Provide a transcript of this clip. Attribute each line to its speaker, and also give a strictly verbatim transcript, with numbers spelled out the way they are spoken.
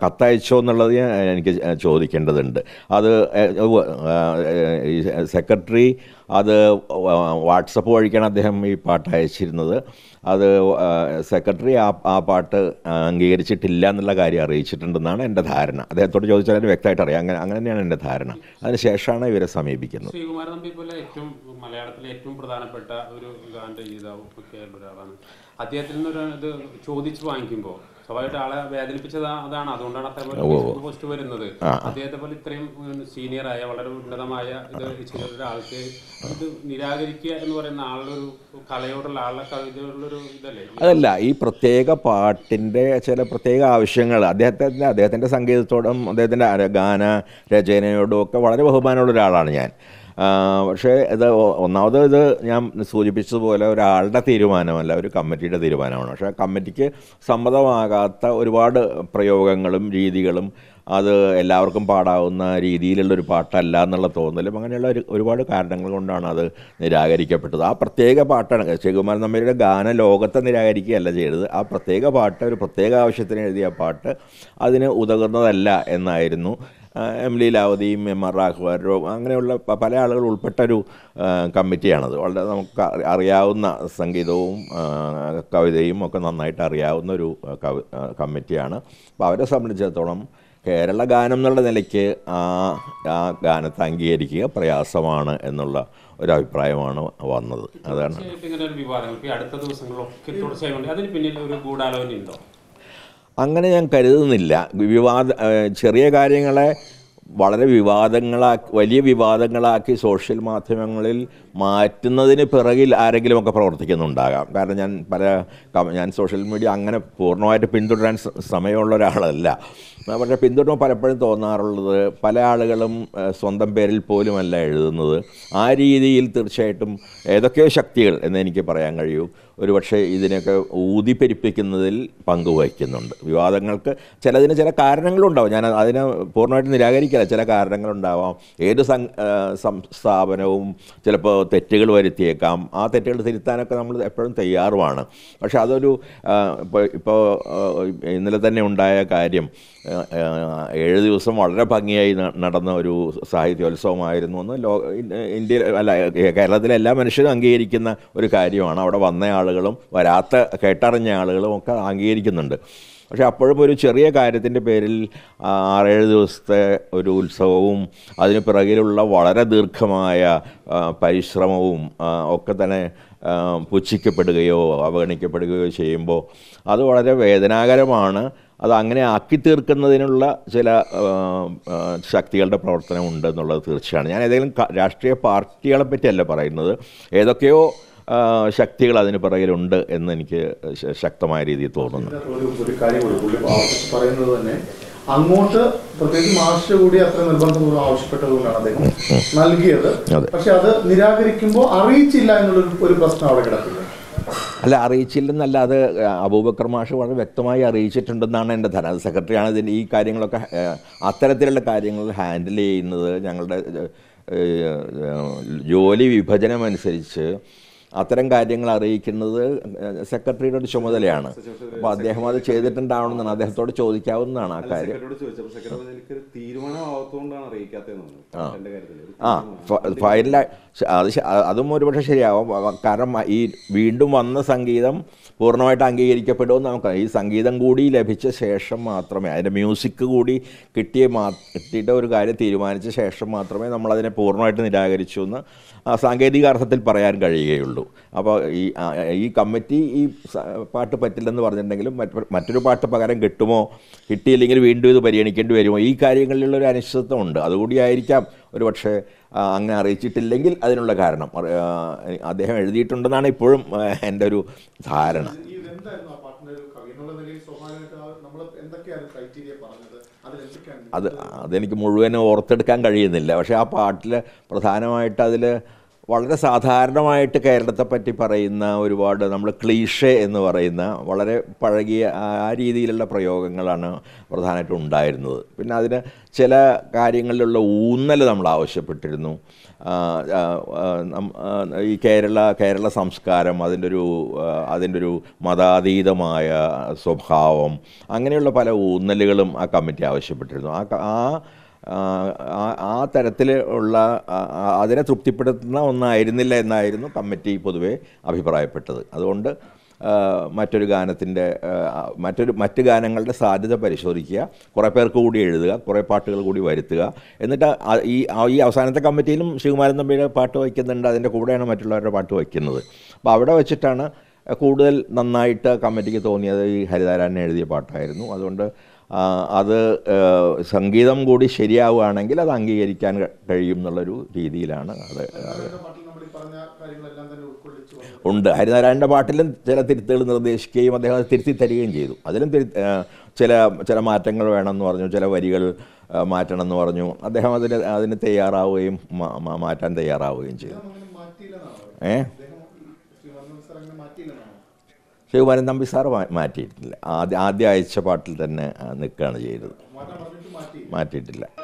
Speaker 1: കത്തയച്ചോ എന്നുള്ളത് എനിക്ക് ചോദിക്കേണ്ടതുണ്ട്. അത് സെക്രട്ടറി അത് വാട്സപ്പ് വഴിക്കാണ് അദ്ദേഹം ഈ പാട്ട് അയച്ചിരുന്നത്. അത് സെക്രട്ടറി ആ ആ പാട്ട് അംഗീകരിച്ചിട്ടില്ല എന്നുള്ള കാര്യം അറിയിച്ചിട്ടുണ്ടെന്നാണ് എൻ്റെ ധാരണ. അദ്ദേഹത്തോട് ചോദിച്ചാൽ അതിന് വ്യക്തമായിട്ട് അറിയാം. അങ്ങനെ അങ്ങനെ തന്നെയാണ് എൻ്റെ ധാരണ. അതിനുശേഷമാണ് ഇവരെ സമീപിക്കുന്നത്.
Speaker 2: ശ്രീകുമാരൻ തമ്പി പോലെ ഏറ്റവും മലയാളത്തിലെ ഏറ്റവും പ്രധാനപ്പെട്ട ഒരു ഗാനരചയിതാവ് ഒക്കെയുള്ള ഒരാളാണ്. അദ്ദേഹത്തിൽ നിന്ന് ഒരു ഇത് ചോദിച്ചു വാങ്ങിക്കുമ്പോൾ സ്വാഭാവികമായിട്ട് ആളെ വേദനിപ്പിച്ചത് അതാണ്. അതുകൊണ്ടാണ് അത്ര പോസ്റ്റ് വരുന്നത്. അദ്ദേഹത്തെ പോലെ ഇത്രയും സീനിയറായ വളരെ ഉന്നതമായ ഇത് ചെയ്ത ഒരാൾക്ക് ഇത് നിരാകരിക്കുക എന്ന് പറയുന്ന ആളൊരു കലയോടുള്ള ആളുടെ കവിതയോടുള്ളൊരു ഇതല്ലേ?
Speaker 1: അതല്ല, ഈ പ്രത്യേക പാട്ടിൻ്റെ ചില പ്രത്യേക ആവശ്യങ്ങൾ അദ്ദേഹത്തിൻ്റെ അദ്ദേഹത്തിൻ്റെ സംഗീതത്തോടും അദ്ദേഹത്തിൻ്റെ ഗാന രചനയോടും ഒക്കെ വളരെ ബഹുമാനമുള്ള ഒരാളാണ് ഞാൻ. പക്ഷേ ഇത് ഒന്നാമത് ഇത് ഞാൻ സൂചിപ്പിച്ചതുപോലെ ഒരാളുടെ തീരുമാനമല്ല, ഒരു കമ്മിറ്റിയുടെ തീരുമാനമാണ്. പക്ഷേ ആ കമ്മിറ്റിക്ക് സമ്മതമാകാത്ത ഒരുപാട് പ്രയോഗങ്ങളും രീതികളും അത് എല്ലാവർക്കും പാടാവുന്ന രീതിയിലുള്ളൊരു പാട്ടല്ല എന്നുള്ള തോന്നലും അങ്ങനെയുള്ള ഒരു ഒരുപാട് കാരണങ്ങൾ കൊണ്ടാണ് അത് നിരാകരിക്കപ്പെട്ടത്. ആ പ്രത്യേക പാട്ടാണ് ശ്രീകുമാരൻ തമ്പിയുടെ ഗാന ലോകത്തെ നിരാകരിക്കുകയല്ല ചെയ്തത്. ആ പ്രത്യേക പാട്ട് ഒരു പ്രത്യേക ആവശ്യത്തിന് എഴുതിയ പാട്ട് അതിന് ഉതകുന്നതല്ല എന്നായിരുന്നു എം ലീലാവതിയും എം ആർ രാഘവരും അങ്ങനെയുള്ള പല ആളുകൾ ഉൾപ്പെട്ടൊരു കമ്മിറ്റിയാണത്. വളരെ നമുക്ക് അറിയാവുന്ന സംഗീതവും കവിതയും ഒക്കെ നന്നായിട്ട് അറിയാവുന്ന ഒരു കമ്മിറ്റിയാണ്. അപ്പോൾ അവരെ സംബന്ധിച്ചിടത്തോളം കേരള ഗാനം എന്നുള്ള നിലയ്ക്ക് ആ ആ ഗാനത്തെ അംഗീകരിക്കുക പ്രയാസമാണ് എന്നുള്ള ഒരഭിപ്രായമാണ് വന്നത്. അതാണ്. അങ്ങനെ ഞാൻ കരുതുന്നില്ല. വിവാദ ചെറിയ കാര്യങ്ങളെ വളരെ വിവാദങ്ങളാക്കി വലിയ വിവാദങ്ങളാക്കി സോഷ്യൽ മാധ്യമങ്ങളിൽ മാറ്റുന്നതിന് പിറകിൽ ആരെങ്കിലുമൊക്കെ പ്രവർത്തിക്കുന്നുണ്ടാകാം. കാരണം ഞാൻ പല ഞാൻ സോഷ്യൽ മീഡിയ അങ്ങനെ പൂർണ്ണമായിട്ട് പിന്തുടരാൻ സമയമുള്ള ഒരാളല്ല. പക്ഷേ പിന്തുടരുമ്പോൾ പലപ്പോഴും തോന്നാറുള്ളത് പല ആളുകളും സ്വന്തം പേരിൽ പോലുമല്ല എഴുതുന്നത്. ആ രീതിയിൽ തീർച്ചയായിട്ടും ഏതൊക്കെയോ ശക്തികൾ എന്ന് എനിക്ക് പറയാൻ കഴിയൂ ഒരുപക്ഷെ ഇതിനൊക്കെ ഊതിപ്പെരിപ്പിക്കുന്നതിൽ പങ്കുവഹിക്കുന്നുണ്ട്. വിവാദങ്ങൾക്ക് ചിലതിന് ചില കാരണങ്ങളുണ്ടാവും. ഞാൻ അതിനെ പൂർണ്ണമായിട്ട് നിരാകരിക്കില്ല. ചില കാരണങ്ങളുണ്ടാവാം. ഏത് സ്ഥാപനവും ചിലപ്പോൾ തെറ്റുകൾ വരുത്തിയേക്കാം. ആ തെറ്റുകൾ തിരുത്താനൊക്കെ നമ്മൾ എപ്പോഴും തയ്യാറുമാണ്. പക്ഷെ അതൊരു ഇപ്പോൾ ഇപ്പോൾ ഇന്നലെ തന്നെ ഉണ്ടായ കാര്യം ഏഴ് ദിവസം വളരെ ഭംഗിയായി നടന്ന ഒരു സാഹിത്യോത്സവമായിരുന്നു എന്ന് ലോ ഇന്ത്യയിൽ അല്ല കേരളത്തിലെ എല്ലാ മനുഷ്യരും അംഗീകരിക്കുന്ന ഒരു കാര്യമാണ്. അവിടെ വന്ന ആളുകളും വരാത്ത കേട്ടറിഞ്ഞ ആളുകളും ഒക്കെ അംഗീകരിക്കുന്നുണ്ട്. പക്ഷെ അപ്പോഴും ഒരു ചെറിയ കാര്യത്തിൻ്റെ പേരിൽ ആറേഴ് ദിവസത്തെ ഒരു ഉത്സവവും അതിന് പിറകിലുള്ള വളരെ ദീർഘമായ പരിശ്രമവും ഒക്കെ തന്നെ പുച്ഛിക്കപ്പെടുകയോ അവഗണിക്കപ്പെടുകയോ ചെയ്യുമ്പോൾ അത് വളരെ വേദനാകരമാണ്. അത് അങ്ങനെ ആക്കി തീർക്കുന്നതിനുള്ള ചില ശക്തികളുടെ പ്രവർത്തനം ഉണ്ട് എന്നുള്ളത് തീർച്ചയാണ്. ഞാൻ ഏതെങ്കിലും രാഷ്ട്രീയ പാർട്ടികളെ പറ്റിയല്ല പറയുന്നത്. ഏതൊക്കെയോ ശക്തികൾ അതിന് പിറകിലുണ്ട് എന്ന് എനിക്ക് ശക്തമായ രീതിയിൽ തോന്നുന്നു.
Speaker 3: ഒരു കാര്യം പറയുന്നത് തന്നെ അങ്ങോട്ട് പ്രത്യേകിച്ച് മാസ്റ്റർ കൂടി അത്ര നിർബന്ധപൂർവ്വം ആവശ്യപ്പെട്ടതുകൊണ്ടാണ് അദ്ദേഹം നൽകിയത്. പക്ഷെ അത് നിരാകരിക്കുമ്പോൾ അറിയിച്ചില്ല എന്നുള്ള ഒരു പ്രശ്നം അവിടെ കിടക്കില്ല.
Speaker 1: അല്ല, അറിയിച്ചില്ലെന്നല്ല, അത് അബൂബക്കർ മാഷ് വളരെ വ്യക്തമായി അറിയിച്ചിട്ടുണ്ടെന്നാണ് എൻ്റെ ധാരണ. അത് സെക്രട്ടറിയാണ് ഇതിൻ്റെ ഈ കാര്യങ്ങളൊക്കെ അത്തരത്തിലുള്ള കാര്യങ്ങൾ ഹാൻഡിൽ ചെയ്യുന്നത്. ഞങ്ങളുടെ ജോലി വിഭജനമനുസരിച്ച് അത്തരം കാര്യങ്ങൾ അറിയിക്കുന്നത് സെക്രട്ടറിയുടെ ഒരു ചുമതലയാണ്. അപ്പോൾ അദ്ദേഹം അത് ചെയ്തിട്ടുണ്ടാവണമെന്നാണ്, അദ്ദേഹത്തോട് ചോദിക്കാവുന്നതാണ് ആ കാര്യം. ആ ഫൈനലായി അത് അതും ഒരുപക്ഷെ ശരിയാവും. കാരണം ഈ വീണ്ടും വന്ന സംഗീതം പൂർണ്ണമായിട്ട് അംഗീകരിക്കപ്പെടുമെന്ന് നമുക്ക് ഈ സംഗീതം കൂടി ലഭിച്ച ശേഷം മാത്രമേ അതിൻ്റെ മ്യൂസിക് കൂടി കിട്ടിയ മാ കിട്ടിയിട്ട് ഒരു കാര്യം തീരുമാനിച്ച ശേഷം മാത്രമേ നമ്മളതിനെ പൂർണ്ണമായിട്ട് നിരാകരിച്ചു എന്ന് സാങ്കേതിക അർത്ഥത്തിൽ പറയാൻ കഴിയുകയുള്ളൂ. അപ്പോൾ ഈ ഈ കമ്മിറ്റി ഈ പാട്ട് പറ്റില്ലെന്ന് പറഞ്ഞിട്ടുണ്ടെങ്കിലും മറ്റ് മറ്റൊരു പാട്ട് പകരം കിട്ടുമോ, കിട്ടിയില്ലെങ്കിൽ വീണ്ടും ഇത് പരിഗണിക്കേണ്ടി വരുമോ, ഈ കാര്യങ്ങളിലുള്ളൊരു അനിശ്ചിതത്വം ഉണ്ട്. അതുകൂടിയായിരിക്കാം ഒരു പക്ഷേ അങ്ങനെ അറിയിച്ചിട്ടില്ലെങ്കിൽ അതിനുള്ള കാരണം. അദ്ദേഹം എഴുതിയിട്ടുണ്ടെന്നാണ് ഇപ്പോഴും എൻ്റെ ഒരു ധാരണ. അത് അതെനിക്ക് മുഴുവനും ഓർത്തെടുക്കാൻ കഴിയുന്നില്ല. പക്ഷേ ആ പാട്ടിൽ പ്രധാനമായിട്ട് അതിൽ വളരെ സാധാരണമായിട്ട് കേരളത്തെ പറ്റി പറയുന്ന ഒരുപാട് നമ്മൾ ക്ലീഷേ എന്ന് പറയുന്ന വളരെ പഴകിയ ആ രീതിയിലുള്ള പ്രയോഗങ്ങളാണ് പ്രധാനമായിട്ടും ഉണ്ടായിരുന്നത്. പിന്നെ അതിന് ചില കാര്യങ്ങളിലുള്ള ഊന്നൽ നമ്മൾ ആവശ്യപ്പെട്ടിരുന്നു. ഈ കേരള കേരള സംസ്കാരം, അതിൻ്റെ ഒരു അതിൻ്റെ ഒരു മതാതീതമായ സ്വഭാവം, അങ്ങനെയുള്ള പല ഊന്നലുകളും ആ കമ്മിറ്റി ആവശ്യപ്പെട്ടിരുന്നു. ആ ആ ആ തരത്തിൽ ഉള്ള അതിനെ തൃപ്തിപ്പെടുത്തുന്ന ഒന്നായിരുന്നില്ല എന്നായിരുന്നു കമ്മിറ്റി പൊതുവെ അഭിപ്രായപ്പെട്ടത്. അതുകൊണ്ട് മറ്റൊരു ഗാനത്തിൻ്റെ മറ്റൊരു മറ്റ് ഗാനങ്ങളുടെ സാധ്യത പരിശോധിക്കുക, കുറേ പേർക്ക് കൂടി എഴുതുക, കുറേ പാട്ടുകൾ കൂടി വരുത്തുക. എന്നിട്ട് ഈ ഈ അവസാനത്തെ കമ്മിറ്റിയിലും ശ്രീകുമാരൻ തമ്പിയുടെ പാട്ട് വയ്ക്കുന്നുണ്ട്, അതിൻ്റെ കൂടെയാണ് മറ്റുള്ളവരുടെ പാട്ട് വയ്ക്കുന്നത്. അപ്പോൾ അവിടെ വെച്ചിട്ടാണ് കൂടുതൽ നന്നായിട്ട് കമ്മിറ്റിക്ക് തോന്നിയത് ഈ ഹരിതാരായണൻ എഴുതിയ പാട്ടായിരുന്നു. അതുകൊണ്ട് അത് സംഗീതം കൂടി ശരിയാവുകയാണെങ്കിൽ അത് അംഗീകരിക്കാൻ കഴിയും എന്നുള്ളൊരു രീതിയിലാണ് അത് ഉണ്ട്. ഹരിനാരായണൻ്റെ പാട്ടിലും ചില തിരുത്തുകൾ നിർദ്ദേശിക്കുകയും അദ്ദേഹം അത് തിരുത്തി തരികയും ചെയ്തു. അതിലും തിരു ചില ചില മാറ്റങ്ങൾ വേണമെന്ന് പറഞ്ഞു, ചില വരികൾ മാറ്റണമെന്ന് പറഞ്ഞു. അദ്ദേഹം അതിന് അതിന് തയ്യാറാവുകയും മാറ്റാൻ തയ്യാറാവുകയും ചെയ്തു. ഏ ശ്രീകുമാരൻ തമ്പി സാറ് മാറ്റിയിട്ടില്ല. ആദ്യ ആദ്യ അയച്ച പാട്ടിൽ തന്നെ നിൽക്കുകയാണ് ചെയ്തത്, മാറ്റിയിട്ടില്ല.